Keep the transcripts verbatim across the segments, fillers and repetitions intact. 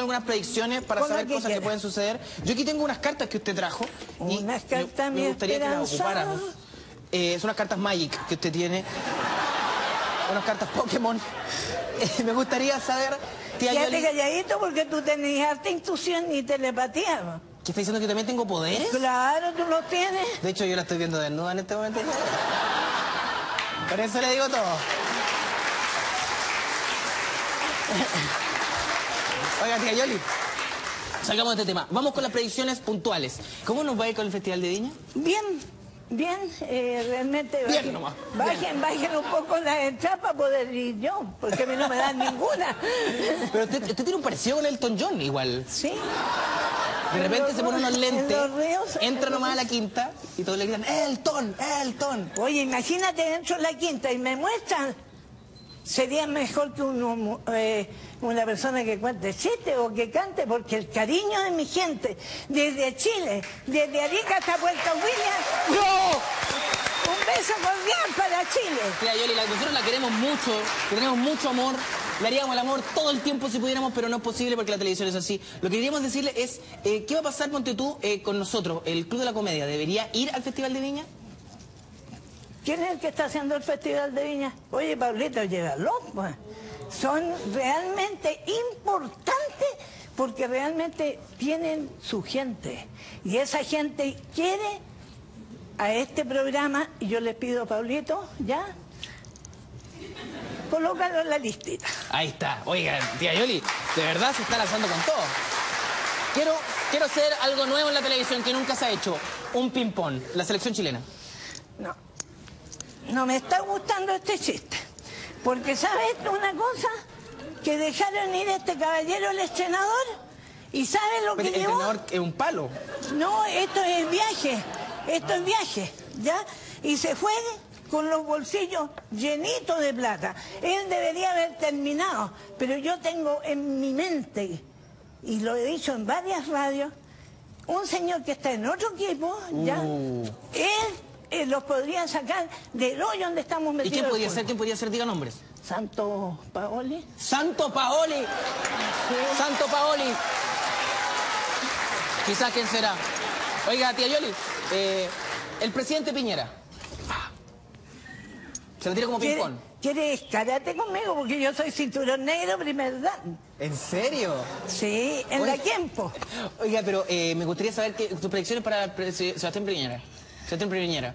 con algunas predicciones para saber cosas quiera. que pueden suceder. Yo aquí tengo unas cartas que usted trajo. Unas y cartas, me, me gustaría que las ocupáramos. Eh, son unas cartas Magic que usted tiene. Unas cartas Pokémon. Eh, me gustaría saber... Tía Quédate Yoli... calladito porque tú tenías harta intuición y telepatía. ¿Qué está diciendo, que yo también tengo poderes? Claro, tú los tienes. De hecho, yo la estoy viendo desnuda en este momento. Por eso le digo todo. Oiga, tía Yoli, salgamos de este tema. Vamos con las predicciones puntuales. ¿Cómo nos va a ir con el Festival de Viña? Bien, bien, eh, realmente... Bien bajen, nomás. Bajen, Bien. bajen un poco las entradas para poder ir yo, porque a mí no me dan ninguna. Pero usted, usted tiene un parecido con Elton John, igual. Sí. De repente se pone unos lentes, ríos, entra nomás a la quinta y todos le gritan, ¡Elton, Elton! Oye, imagínate, dentro de la quinta y me muestran... Sería mejor que uno, eh, una persona que cuente chistes o que cante, porque el cariño de mi gente, desde Chile, desde Arica hasta Puerto William, ¡no! Un beso cordial para Chile. Tía Yoli, nosotros la queremos mucho, le tenemos mucho amor, le haríamos el amor todo el tiempo si pudiéramos, pero no es posible porque la televisión es así. Lo que queríamos decirle es, eh, ¿qué va a pasar, ponte tú, eh, con nosotros? ¿El Club de la Comedia debería ir al Festival de Viña? ¿Quién es el que está haciendo el Festival de Viña? Oye, Pablito, llévalo, pues. Son realmente importantes porque realmente tienen su gente. Y esa gente quiere a este programa, y yo les pido, Pablito, ya, colócalo en la listita. Ahí está. Oiga, tía Yoli, de verdad se está lanzando con todo. Quiero, quiero hacer algo nuevo en la televisión que nunca se ha hecho. Un ping-pong, la selección chilena. No. No me está gustando este chiste. Porque, ¿sabes una cosa? Que dejaron ir a este caballero, el estrenador, y ¿sabes lo que Pero el llevó? entrenador es un palo. No, esto es viaje. Esto es viaje, ¿ya? Y se fue con los bolsillos llenitos de plata. Él debería haber terminado, pero yo tengo en mi mente, y lo he dicho en varias radios, un señor que está en otro equipo, ¿ya? Uh. Él... Eh, los podrían sacar del hoyo donde estamos metidos. ¿Y quién podría ser? ¿Quién podría ser? Diga nombres. Santo Paoli. ¡Santo Paoli! Sí. ¡Santo Paoli! Quizás quién será. Oiga, tía Yoli, eh, el presidente Piñera. Se lo tira como ping-pong. ¿Quieres karate conmigo? Porque yo soy cinturón negro, primer dan. ¿En serio? Sí, en Oiga, la tiempo. Oiga, pero eh, me gustaría saber que, tus predicciones para el Sebastián Piñera. Sebastián Piñera.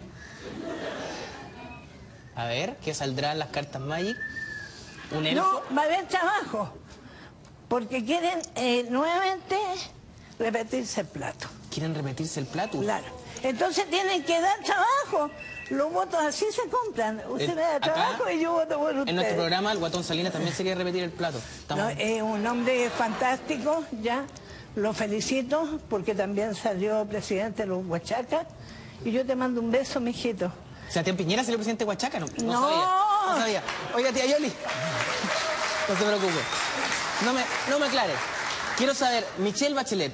A ver, ¿qué saldrán las cartas Magic? ¿Un elfo? No, va a haber trabajo. Porque quieren eh, nuevamente repetirse el plato. ¿Quieren repetirse el plato? Claro. Entonces tienen que dar trabajo. Los votos así se compran. Usted El, me da acá, trabajo y yo voto por usted. En nuestro programa, el Guatón Salinas también se quiere repetir el plato. No, es un hombre fantástico, ya. Lo felicito porque también salió presidente de los Huachacas. Y yo te mando un beso, mijito. ¿Sebastián Piñera salió presidente de Huachaca? No, no, No. sabía. No sabía. Oiga, tía Yoli. No se preocupe. No me, no me aclare. Quiero saber, Michelle Bachelet.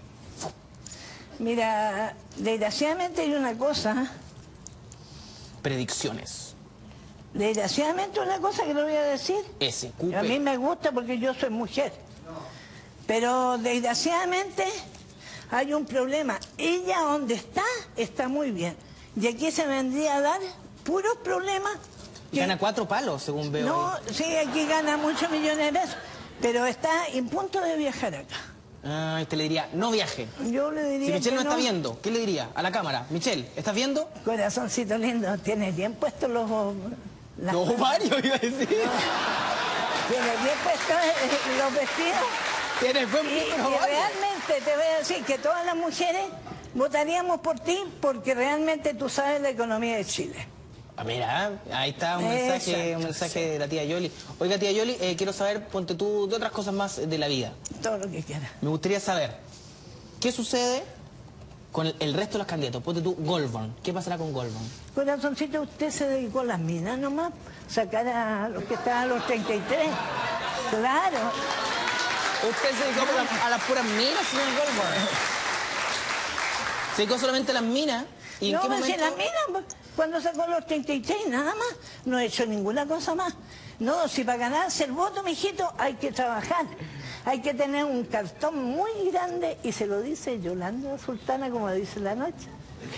Mira, desgraciadamente hay una cosa. Predicciones. Desgraciadamente una cosa que le voy a decir. S Q P. A mí me gusta porque yo soy mujer. Pero desgraciadamente hay un problema. Ella donde está, está muy bien. Y aquí se vendría a dar puros problemas. Que... Gana cuatro palos, según veo. No, ahí. sí, aquí gana muchos millones de pesos. Pero está en punto de viajar acá. Ah, usted le diría, no viaje. Yo le diría Si Michelle que no está no. viendo, ¿qué le diría a la cámara? Michelle, ¿estás viendo? Corazoncito lindo, tiene bien puestos los... las- Los ovarios, iba a decir. Tiene bien puestos eh, los vestidos. Tiene buen Y, puto y ovario. realmente te voy a decir que todas las mujeres votaríamos por ti porque realmente tú sabes la economía de Chile. Ah, mira, ahí está un mensaje, Exacto, un mensaje sí. de la tía Yoli. Oiga, tía Yoli, eh, quiero saber, ponte tú, de otras cosas más de la vida. Todo lo que quieras. Me gustaría saber, ¿qué sucede con el, el resto de los candidatos? Ponte tú, Goldborn. ¿Qué pasará con Goldborn? Corazoncito, usted se dedicó a las minas nomás, sacar a los que estaban a los treinta y tres. Claro. ¿Usted se dedicó a, la- a las puras minas, señor Goldborn? ¿Se dedicó solamente a las minas? ¿Y No, en qué pues, momento? si las minas, cuando sacó los treinta y tres, nada más. No he hecho ninguna cosa más. No, si para ganarse el voto, mijito, hay que trabajar. hay que tener un cartón muy grande y se lo dice Yolanda Sultana, como dice la noche.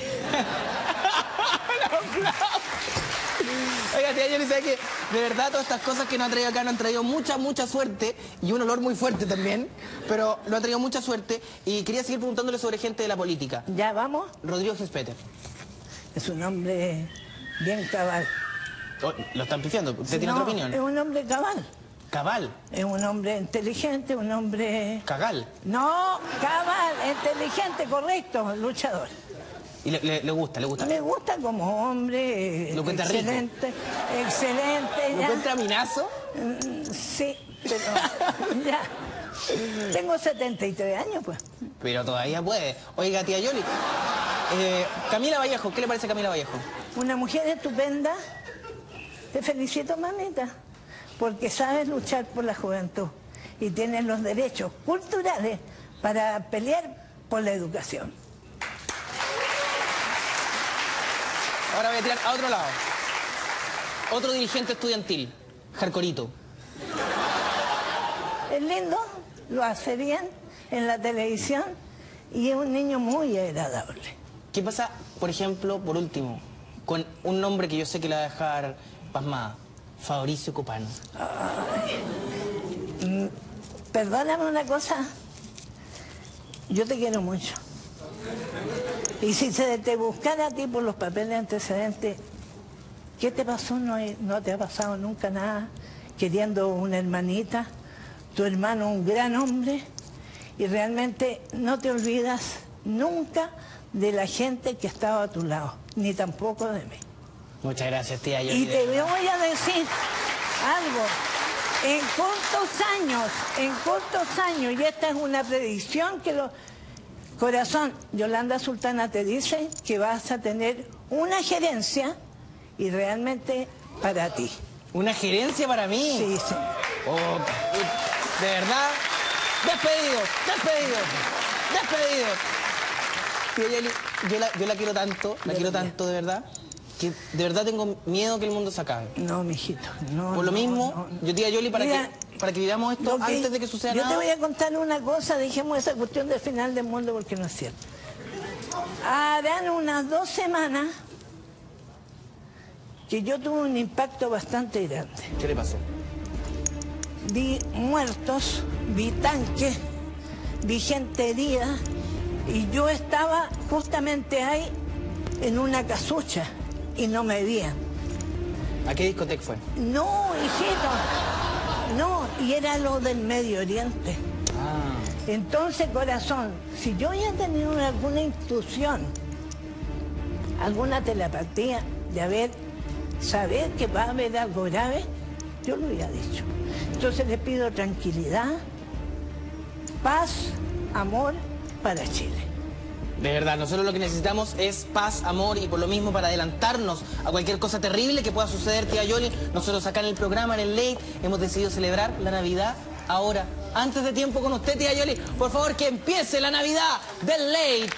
Oiga, tía Yoli, ¿sabe que de verdad todas estas cosas que nos han traído acá nos han traído mucha, mucha suerte y un olor muy fuerte también, pero nos han traído mucha suerte y quería seguir preguntándole sobre gente de la política. ¿Ya vamos? Rodrigo Gespeter. Es un hombre bien cabal. Oh, lo están pifiando, ¿usted tiene No, otra opinión? es un hombre cabal. Cabal. Es un hombre inteligente, un hombre... Cagal. No, cabal, inteligente, correcto, luchador. Y le, le, le gusta, le gusta. Me gusta como hombre, ¿Lo encuentra excelente, rico? excelente. ¿Lo ya. encuentra minazo? Mm, sí, pero ya. Tengo setenta y tres años, pues. Pero todavía puede. Oiga, tía Yoli, eh, Camila Vallejo, ¿qué le parece a Camila Vallejo? Una mujer estupenda. Te felicito, mamita, porque sabes luchar por la juventud y tienes los derechos culturales para pelear por la educación. Ahora voy a tirar a otro lado. Otro dirigente estudiantil, Jarcorito. Es lindo, lo hace bien en la televisión y es un niño muy agradable. ¿Qué pasa, por ejemplo, por último, con un nombre que yo sé que le va a dejar pasmada? Fabricio Copano. Ay, mm, perdóname una cosa, yo te quiero mucho. Y si se te buscara a ti por los papeles antecedentes, ¿qué te pasó? No, no te ha pasado nunca nada, queriendo una hermanita, tu hermano un gran hombre, y realmente no te olvidas nunca de la gente que estaba a tu lado, ni tampoco de mí. Muchas gracias, tía Yoli. Y te voy a decir algo, en cortos años, en cortos años, y esta es una predicción que lo... Corazón, Yolanda Sultana te dice que vas a tener una gerencia y realmente para ti. ¿Una gerencia para mí? Sí, sí. Oh, de verdad, despedidos, despedidos, despedidos. Tía Yoli, yo la, yo la quiero tanto, la quiero tanto de verdad, que de verdad tengo miedo que el mundo se acabe. No, mijito, no. Por lo no, mismo, no, no. yo tía Yoli, para Mira, que para que vivamos esto que, antes de que suceda yo nada. Yo te voy a contar una cosa, dejemos esa cuestión del final del mundo porque no es cierto. Harán unas dos semanas que yo tuve un impacto bastante grande. ¿Qué le pasó? Vi muertos, vi tanques, vi gente herida y yo estaba justamente ahí en una casucha y no me veían. ¿A qué discoteca fue? No, hijito, no, y era lo del Medio Oriente. Ah. Entonces, corazón, si yo ya tenido alguna intuición, alguna telepatía de haber, saber que va a haber algo grave, yo lo había dicho. Entonces les pido tranquilidad, paz, amor para Chile. De verdad, nosotros lo que necesitamos es paz, amor y por lo mismo para adelantarnos a cualquier cosa terrible que pueda suceder, tía Yoli. Nosotros acá en el programa, en el Late, hemos decidido celebrar la Navidad ahora, antes de tiempo con usted, tía Yoli. Por favor, que empiece la Navidad del Late.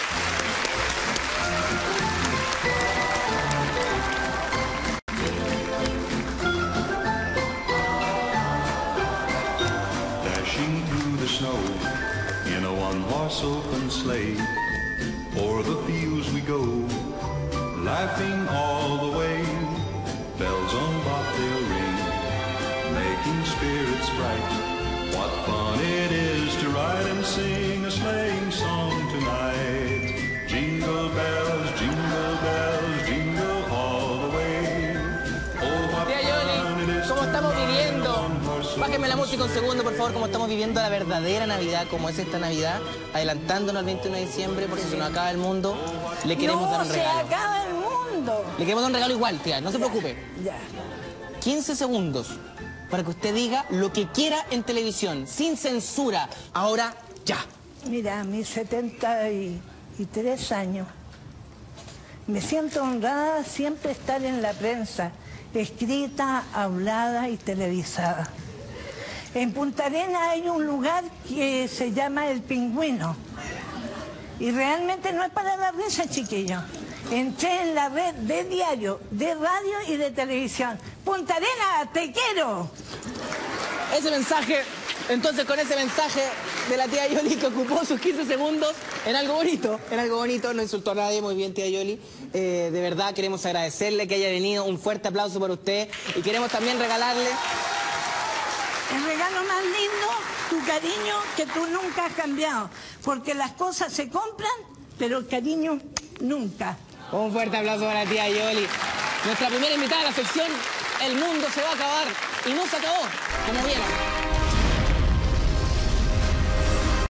Dashing through the snow in a one-horse open sleigh. O'er the fields we go, laughing all the way. Bells on bobtail ring, making spirits bright. What fun it is to ride and sing a sleighing song tonight. Jingle bells, jingle bells, jingle all the way. Oh, what Tía fun it Yoli, is ¿cómo to estamos ride viviendo? a one-horse Bájeme la open música un segundo, por favor, como estamos viviendo la verdadera Navidad, como es esta Navidad, adelantándonos al veintiuno de diciembre, porque si se nos acaba el mundo, le queremos no, dar un se regalo. acaba el mundo. Le queremos dar un regalo igual, tía, no se preocupe. Ya. quince segundos para que usted diga lo que quiera en televisión, sin censura. Ahora, ya. Mira, a mis setenta y tres años, me siento honrada siempre estar en la prensa, escrita, hablada y televisada. En Punta Arenas hay un lugar que se llama El Pingüino. Y realmente no es para la risa, chiquillos. Entré en la red de diario, de radio y de televisión. Punta Arenas, te quiero. Ese mensaje Entonces, con ese mensaje de la tía Yoli que ocupó sus quince segundos en algo bonito, en algo bonito, no insultó a nadie, muy bien, tía Yoli. Eh, de verdad queremos agradecerle que haya venido, un fuerte aplauso para usted y queremos también regalarle... El regalo más lindo, tu cariño que tú nunca has cambiado, porque las cosas se compran, pero el cariño nunca. Un fuerte aplauso para la tía Yoli. Nuestra primera invitada a la sección El mundo se va a acabar y no se acabó, como vieron.